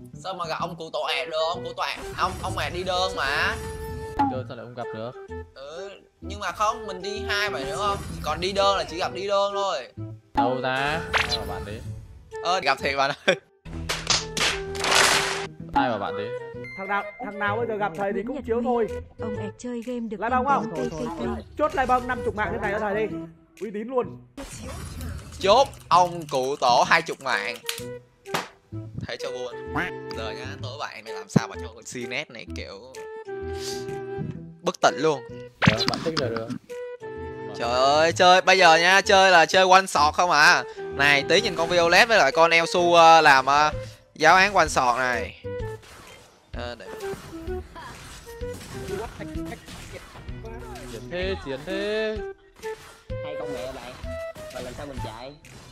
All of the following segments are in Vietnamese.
Sao mà gặp ông cụ tổ ẹt được? Ông cụ tổ ẹt, ông ẹt đi đơn mà. Đơn sao lại không gặp được? Ừ, nhưng mà không, mình đi hai vậy nữa không? Còn đi đơn là chỉ gặp đi đơn thôi. Đâu ra? Ai bảo bạn thế? Gặp thiệt bạn ơi. Ai bảo bạn thế? Thằng nào bây giờ gặp thầy thì cũng chiếu thôi. Ông ẹt chơi game được Là đồng không? TTT. Chốt lại băng 50 mạng trên này cho thầy đi. Uy tín luôn. Chốt ông cụ tổ 20 mạng. Thấy cho buồn. Giờ nhá, tối bạn này làm sao mà cho con CNET này kiểu bất tỉnh luôn. Được, bạn thích là được. Trời ơi, chơi bây giờ nha, chơi là chơi one shot không à. Này, tí nhìn con Violet với lại con Elsu làm giáo án one shot này. Để... Chiến thế. Hay công nghệ bạn. Rồi làm sao mình chạy?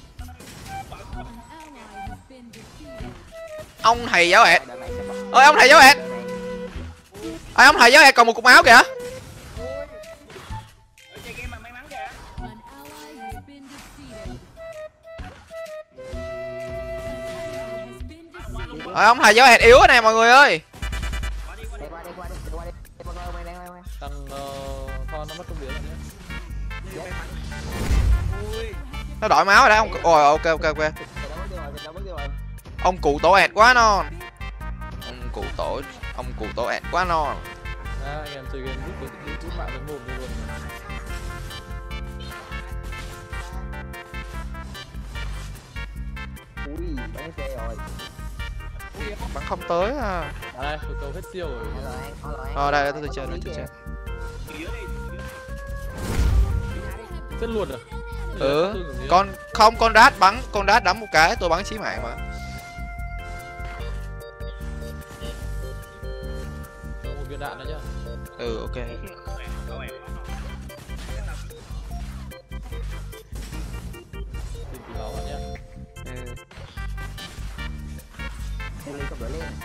Ông thầy giáo ẹt. Ơi ông thầy giáo ẹt. Ơi ông thầy giáo ẹt còn một cục máu kìa. Ơi ông thầy giáo ẹt yếu nè mọi người ơi. Thằng con nó mất công biến rồi nhé. Nó đổi máu rồi đấy ông. Ôi ok. Ông cụ tổ ẹt quá non. Ông cụ tổ ẹt quá non. Anh em chơi game rút mạng đến mồm luôn. Ui, bắn xe rồi. Bắn không tới à. Đây, cầu hết siêu Đây rồi. đây tôi chơi. Chết luôn à? Con đát đấm một cái tôi bắn chí mạng mà. Một viên đạn nữa chứ. Ok. Tìm tí máu vào nhá. Lên không đỡ lên.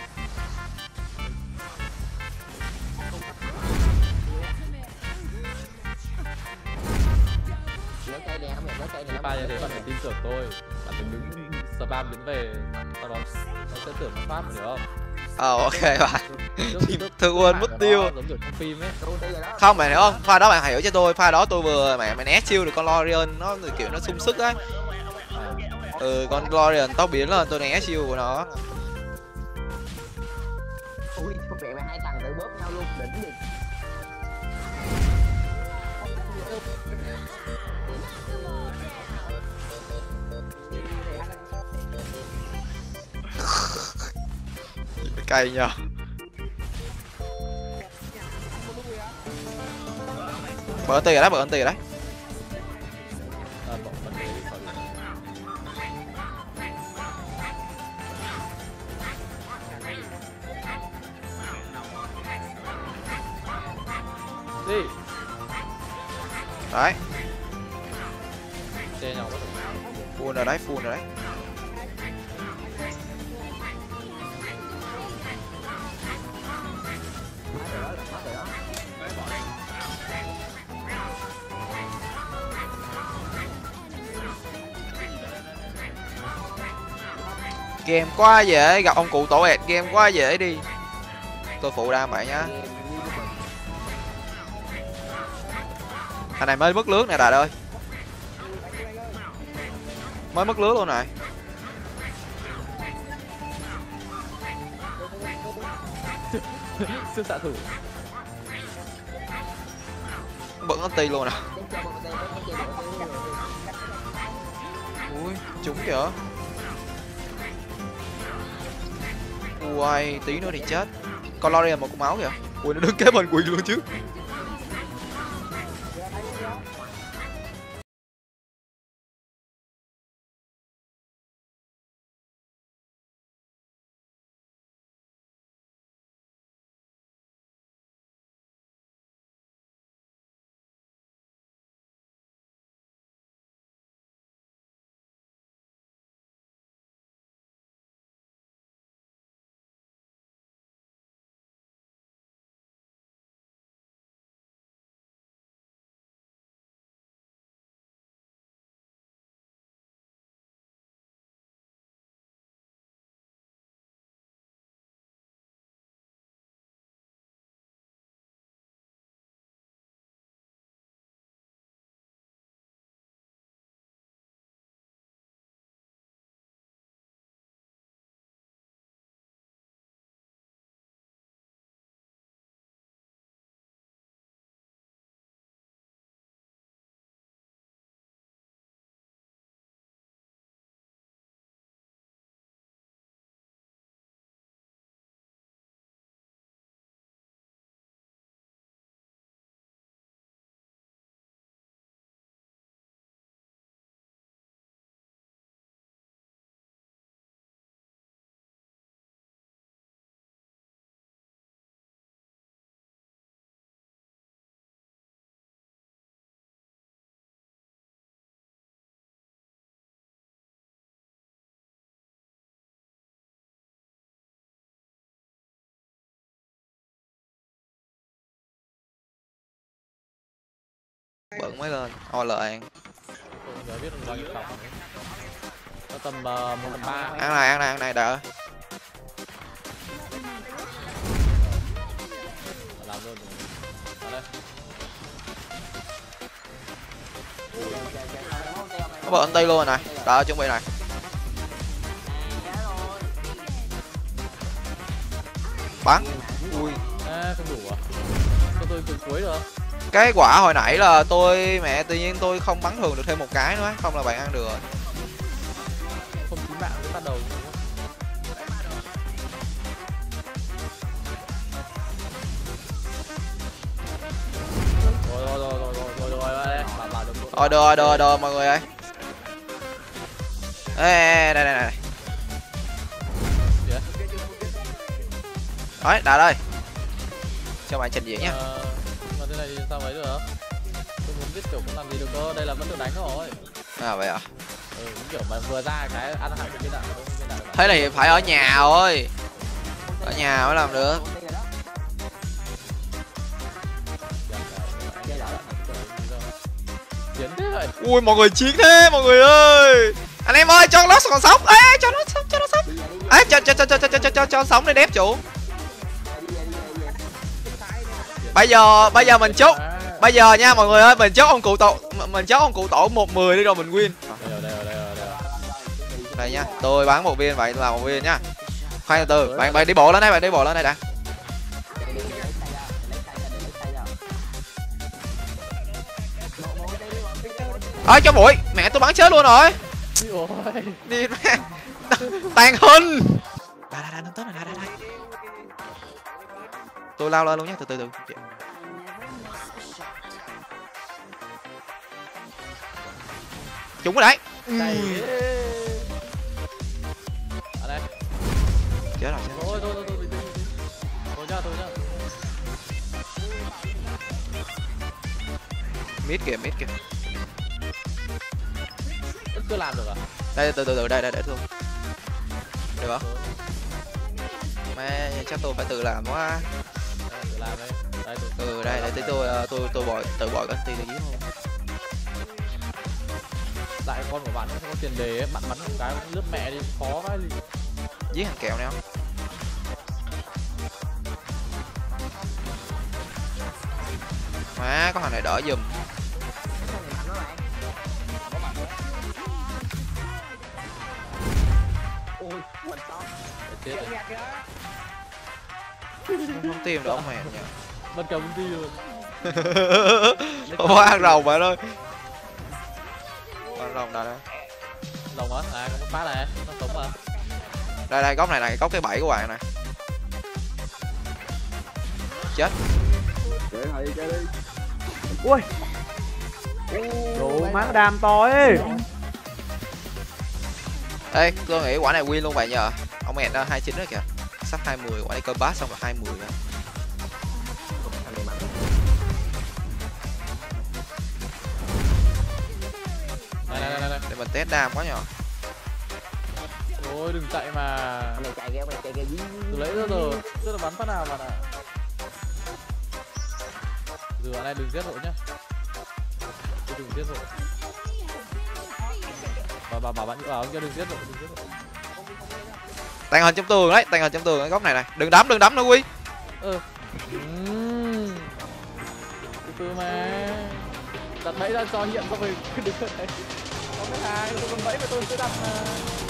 Lấy cây nè, lấy cây này. Pha như thế bạn phải tin tưởng tôi. Bạn phải đứng spam biến về, sau đó nó sẽ tưởng nó phát hiểu không? Ok bạn. Thương quên mất tiêu. Giống kiểu trong phim ấy. Không mày hiểu không? Pha đó bạn hiểu cho tôi. Pha đó tôi vừa mày né chiêu được con Lorian nó kiểu nó sung sức á. Con Lorian tóc biến lên tôi né chiêu của nó. Ui, không mẹ mày hai thằng tự bóp nhau luôn, đỉnh đi. Cay nhờ. Bờ anti rồi đấy. Đi. Đấy. Che nhau bắt Full rồi đấy. Game quá dễ, gặp ông cụ tổ ẹt game quá dễ đi. Tôi phụ đam bạn nhá. Thằng này mới mất lướt nè Đạt ơi. Mới mất lướt luôn này. siêu xạ thủ. Bận anti luôn nè. Ui, trúng kìa. Ui, tí nữa thì chết. Con Lorian một cục máu kìa. Ui, nó đứng kế bên Quỳ luôn chứ. bận mới lên ôi lợn. Tôi không nhớ biết bao nhiêu cọc đấy. Có tầm 1/3. Ăn này đợi. Làm luôn. Vào đây. Có bận tay luôn rồi này, đợi chuẩn bị này. Bắn. Ui. À, không đủ à? Tôi cuối được. Cái quả hồi nãy là tôi mẹ tự nhiên tôi không bắn thường được thêm một cái nữa, không là bạn ăn được. Không chín mạng mới bắt đầu. Rồi đồ mọi người ơi. Ê đây. Đấy, đã đây. Cho bạn trình diễn nhá. Mà thế này thì sao ấy được? Tôi muốn biết kiểu không làm gì được cơ, đây là vẫn được đánh rồi. À vậy à? Kiểu mà vừa ra cái ăn hẳn cái đạn. Thế này phải ở nhà thôi. Ở nhà mới làm được. Ui mọi người chiến thế mọi người ơi. Anh em ơi cho nó còn sống. Ê cho nó sống. Ê cho sống để đép chủ. Bây giờ mình chốt. Bây giờ nha mọi người ơi, mình chốt ông cụ tổ 1-10 đi rồi mình win. Đây nha, tôi bắn một viên vậy là một viên nhá. Khoan từ bạn đi bộ lên đây, đã. Ơi cho bụi, mẹ tôi bắn chết luôn rồi. Đi mẹ. Tàn hình. Đây. Tôi lao lên luôn nhé, từ. Trúng rồi đấy. Ở đây. Chết rồi. Thôi nhá. Mid kìa. Cứ làm được à? Đây từ đây để thương. Được không? Mẹ chắc tôi phải tự làm quá. Tự làm đây. Đây tí tôi tự bội cái tí dưới không. Tại con của bạn không có tiền đề ấy, bạn bắn một cái lướt mẹ đi khó cái gì. Giết thằng kèo này không? Má có thằng này đỡ giùm. Không tìm được ông mẹ nhỉ. Bắt cầm công ty luôn. Không có ăn rồng bạn ơi. Ăn rồng đâu đây. Rồng á? À con phá này, nó sống mà. Đây góc này góc cái bẫy của bạn này. Chết. Ui. Đồ má đam to ấy. Ê, tôi nghĩ quả này win luôn bạn nhờ. Ông mẹ đã 29 rồi kìa. Sắp 20, quả này combat xong là 20 rồi. Đây. Để mình test đam quá nhờ. Ôi đừng chạy mà. Mày chạy kìa. Tôi lấy rồi. Tôi là bắn phát nào bạn ạ. Giờ bạn này đừng giết hộ nhá. Đừng giết hộ. Và bảo bạn ông kia đừng giết hộ. Tàn hình trong tường đấy, cái góc này. Đừng đấm nữa Quy. Từ từ mà. Đặt bẫy ra cho hiện xong rồi đừng có thấy. Có cái hai tôi còn bẫy mà tôi sẽ đặt mà.